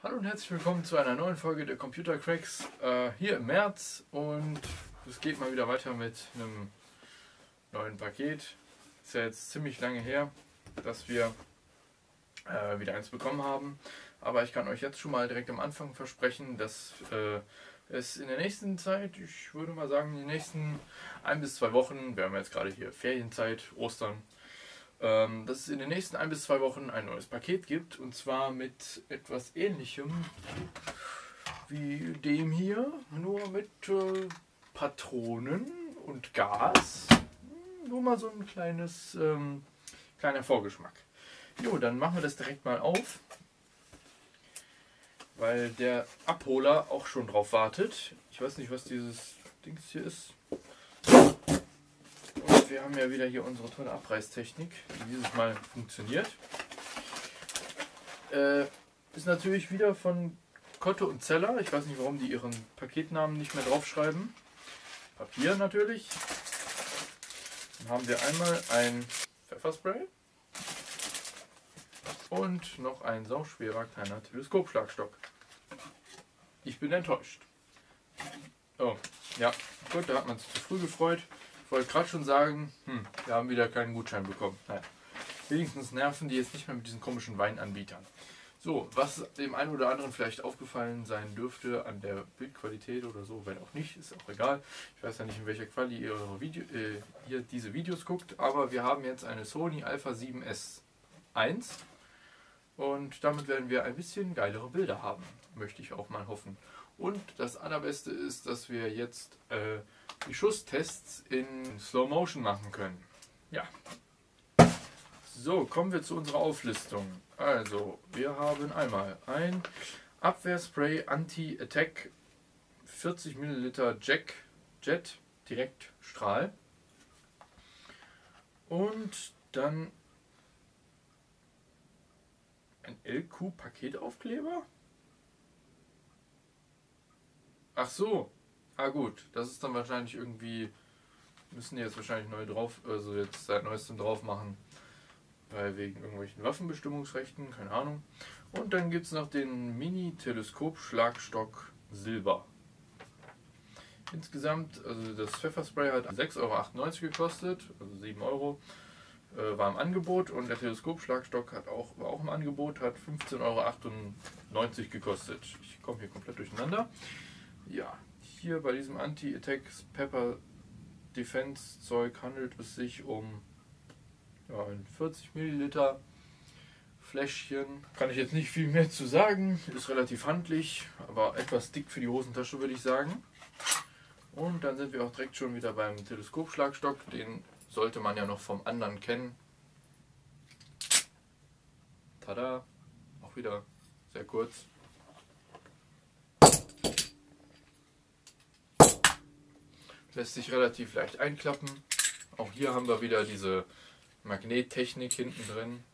Hallo und herzlich willkommen zu einer neuen Folge der Computer Cracks hier im März, und es geht mal wieder weiter mit einem neuen Paket. Ist ja jetzt ziemlich lange her, dass wir wieder eins bekommen haben, aber ich kann euch jetzt schon mal direkt am Anfang versprechen, dass es in der nächsten Zeit, ich würde mal sagen in den nächsten 1 bis 2 Wochen, wir haben jetzt gerade hier Ferienzeit, Ostern, dass es in den nächsten 1 bis 2 Wochen ein neues Paket gibt, und zwar mit etwas Ähnlichem wie dem hier, nur mit Patronen und Gas. Nur mal so ein kleiner Vorgeschmack. Jo, dann machen wir das direkt mal auf, weil der Abholer auch schon drauf wartet. Ich weiß nicht, was dieses Dings hier ist. Und wir haben ja wieder hier unsere tolle Abreißtechnik, die dieses Mal funktioniert. Ist natürlich wieder von Kotto und Zeller. Ich weiß nicht, warum die ihren Paketnamen nicht mehr draufschreiben. Papier natürlich. Dann haben wir einmal ein Pfefferspray und noch ein sauschwerer kleiner Teleskopschlagstock. Ich bin enttäuscht. Oh, ja, gut, da hat man sich zu früh gefreut. Ich wollte gerade schon sagen, wir haben wieder keinen Gutschein bekommen. Naja, wenigstens nerven die jetzt nicht mehr mit diesen komischen Weinanbietern. So, was dem einen oder anderen vielleicht aufgefallen sein dürfte an der Bildqualität oder so, wenn auch nicht, ist auch egal. Ich weiß ja nicht, in welcher Quali ihr diese Videos guckt, aber wir haben jetzt eine Sony Alpha 7S I und damit werden wir ein bisschen geilere Bilder haben, möchte ich auch mal hoffen. Und das allerbeste ist, dass wir jetzt die Schusstests in Slow Motion machen können. Ja. So, kommen wir zu unserer Auflistung. Also, wir haben einmal ein Abwehrspray Anti-Attack 40 ml Jet Direktstrahl. Und dann ein LQ-Paketaufkleber. Ach so, gut, das ist dann wahrscheinlich irgendwie, müssen die jetzt wahrscheinlich neu drauf, also jetzt seit neuestem drauf machen, weil wegen irgendwelchen Waffenbestimmungsrechten, keine Ahnung. Und dann gibt es noch den Mini-Teleskop-Schlagstock Silber. Insgesamt, also das Pfefferspray hat 6,98 € gekostet, also 7 €, war im Angebot, und der Teleskopschlagstock war auch im Angebot, hat 15,98 € gekostet. Ich komme hier komplett durcheinander. Ja, hier bei diesem Anti-Attack Pepper Defense Zeug handelt es sich um ein 40 ml Fläschchen. Kann ich jetzt nicht viel mehr zu sagen, ist relativ handlich, aber etwas dick für die Hosentasche, würde ich sagen. Und dann sind wir auch direkt schon wieder beim Teleskopschlagstock, den sollte man ja noch vom anderen kennen. Tada, auch wieder sehr kurz. Lässt sich relativ leicht einklappen. Auch hier haben wir wieder diese Magnettechnik hinten drin,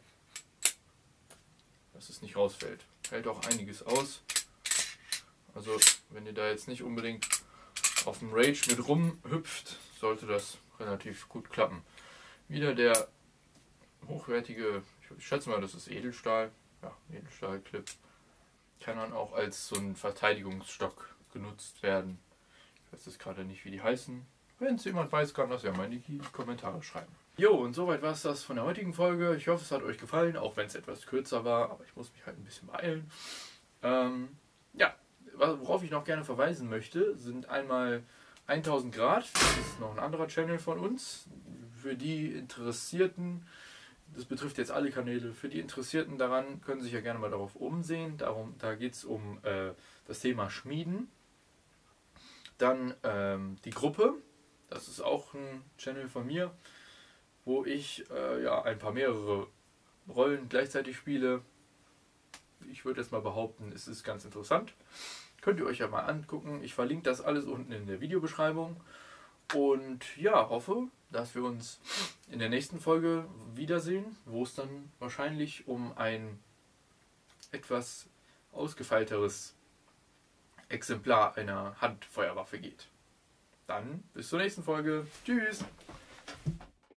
dass es nicht rausfällt. Hält auch einiges aus. Also wenn ihr da jetzt nicht unbedingt auf dem Rage mit rumhüpft, sollte das relativ gut klappen. Wieder der hochwertige, ich schätze mal, das ist Edelstahl. Ja, Edelstahl-Clip. Kann dann auch als so ein Verteidigungsstock genutzt werden. Ich weiß jetzt gerade nicht, wie die heißen. Wenn es jemand weiß, kann das ja mal in die Kommentare schreiben. Jo, und soweit war es das von der heutigen Folge. Ich hoffe, es hat euch gefallen, auch wenn es etwas kürzer war, aber ich muss mich halt ein bisschen beeilen. Ja, worauf ich noch gerne verweisen möchte, sind einmal 1000 Grad. Das ist noch ein anderer Channel von uns. Für die Interessierten, das betrifft jetzt alle Kanäle, für die Interessierten daran, können sich ja gerne mal darauf umsehen. Da geht es um das Thema Schmieden. Dann die Gruppe, das ist auch ein Channel von mir, wo ich mehrere Rollen gleichzeitig spiele. Ich würde jetzt mal behaupten, es ist ganz interessant. Könnt ihr euch ja mal angucken. Ich verlinke das alles unten in der Videobeschreibung. Und ja, hoffe, dass wir uns in der nächsten Folge wiedersehen, wo es dann wahrscheinlich um ein etwas ausgefeilteres Exemplar einer Handfeuerwaffe geht. Dann bis zur nächsten Folge. Tschüss!